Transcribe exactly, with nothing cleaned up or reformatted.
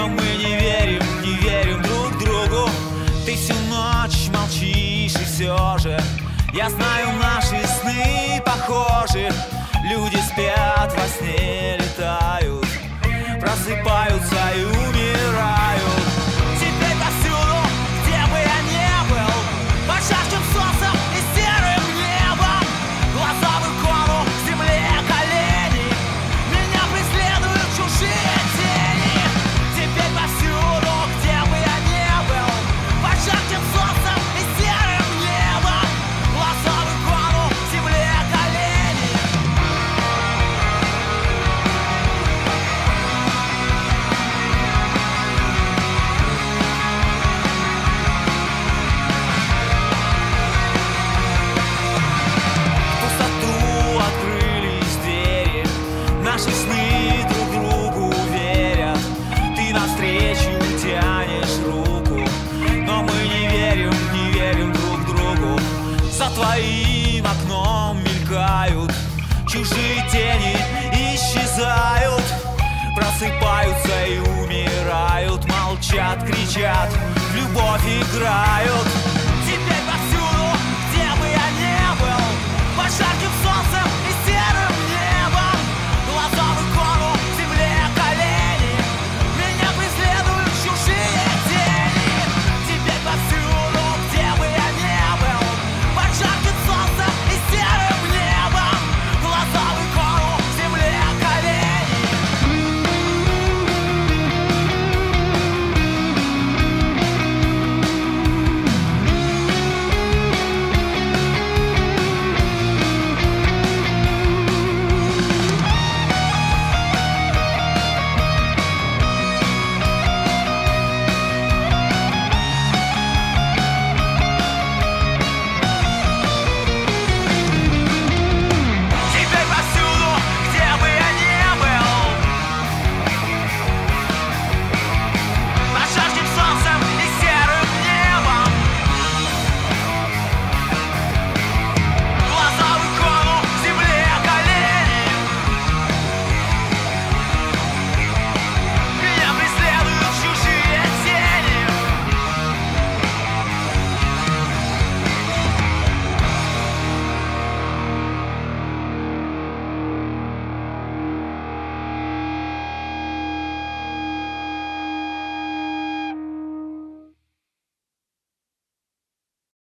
но мы не верим, не верим друг другу. Ты всю ночь молчишь, и все же я знаю, наши сны похожи. Люди спят, во сне летают, просыпаются и умирают. Теперь повсюду, где бы я ни был, под жарким солнцем и серым небом, глаза в икону, к земле колени, меня преследуют чужие тени. Теперь повсюду, где бы я ни был, под жарким солнцем и серым небом, глаза в икону, к земле колени. Наши сны друг другу верят. Ты навстречу тянешь руку, но мы не верим, не верим друг другу. За твоим окном мелькают чужие тени, исчезают, просыпаются и умирают, молчат, кричат, в любовь играют.